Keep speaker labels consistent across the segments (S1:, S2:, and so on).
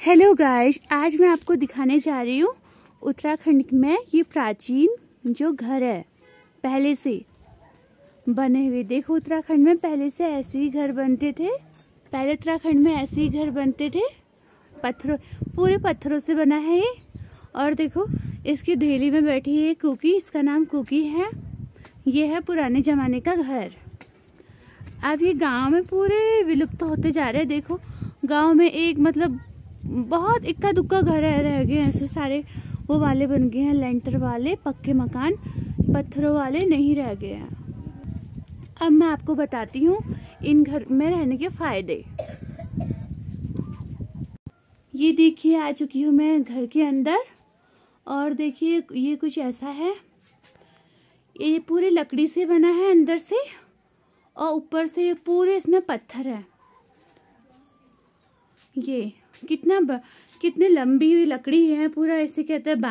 S1: Hello guys, आज मैं आपको दिखाने जा रही हूँ उत्तराखंड में ये प्राचीन जो घर है पहले से बने हुए। देखो, उत्तराखंड में पहले से ऐसे ही घर बनते थे। पहले उत्तराखंड में ऐसे ही घर बनते थे, पत्थरों, पूरे पत्थरों से बना है ये। और देखो, इसकी धेली में बैठी है कुकी, इसका नाम कुकी है। ये है पुराने जमाने का घर। अब ये गांव में पूरे विलुप्त होते जा रहे हैं। देखो, गांव में एक मतलब बहुत इक्का दुक्का घर रह गए, ऐसे सारे वो वाले बन गए हैं, लेंटर वाले पक्के मकान, पत्थरों वाले नहीं रह गए हैं। अब मैं आपको बताती हूँ इन घर में रहने के फायदे। ये देखिए, आ चुकी हूँ मैं घर के अंदर। और देखिए, ये कुछ ऐसा है। ये पूरी लकड़ी से बना है अंदर से, और ऊपर से पूरे इसमें पत्थर है। ये कितने लंबी हुई लकड़ी है, पूरा इसे कहते हैं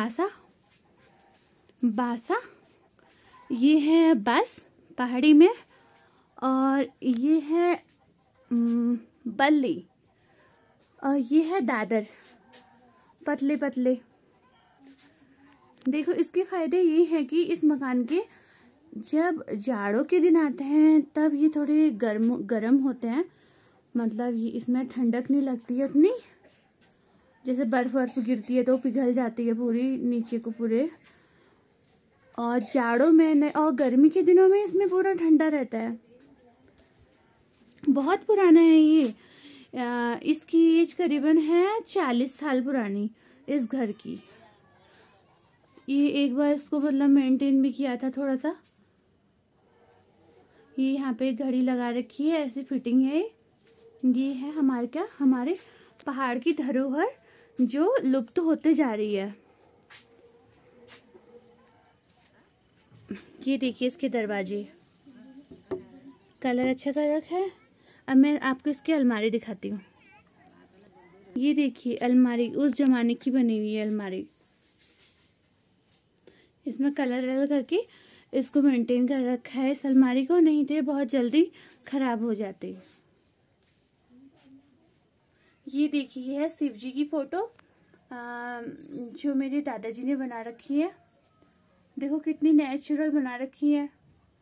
S1: बासा। ये है बस पहाड़ी में। और ये है बल्ली। और ये है दादर, पतले पतले। देखो, इसके फायदे ये हैं कि इस मकान के जब जाड़ों के दिन आते हैं तब ये थोड़े गर्म होते हैं। मतलब ये इसमें ठंडक नहीं लगती है उतनी। जैसे बर्फ गिरती है तो पिघल जाती है पूरी नीचे को पूरे। और जाड़ों में और गर्मी के दिनों में इसमें पूरा ठंडा रहता है। बहुत पुराना है ये। इसकी एज करीबन है 40 साल पुरानी इस घर की। ये एक बार इसको मतलब मेंटेन भी किया था थोड़ा सा। ये यहाँ पे घड़ी लगा रखी है, ऐसी फिटिंग है। ये है हमारे पहाड़ की धरोहर जो लुप्त होते जा रही है। ये देखिए, इसके दरवाजे कलर अच्छा कर रखा है। अब मैं आपको इसकी अलमारी दिखाती हूँ। ये देखिए, अलमारी उस जमाने की बनी हुई है अलमारी। इसमें कलर करके इसको मेंटेन कर रखा है इस अलमारी को, नहीं तो ये बहुत जल्दी खराब हो जाती। ये देखिए, है शिव जी की फोटो जो मेरे दादाजी ने बना रखी है। देखो कितनी नेचुरल बना रखी है।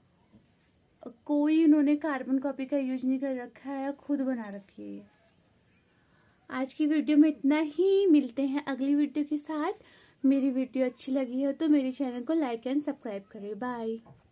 S1: कोई उन्होंने कार्बन कॉपी का यूज नहीं कर रखा है, खुद बना रखी है। आज की वीडियो में इतना ही। मिलते हैं अगली वीडियो के साथ। मेरी वीडियो अच्छी लगी हो तो मेरे चैनल को लाइक एंड सब्सक्राइब करें। बाय।